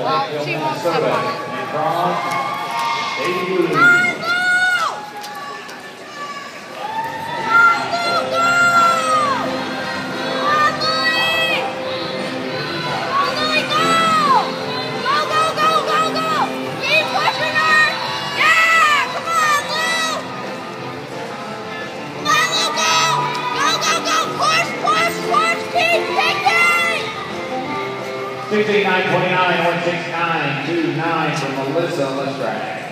Well, she won't step on it. And cross, Baby Blue. Push, 69-29, 169, 2-9 for Melissa Lestrade.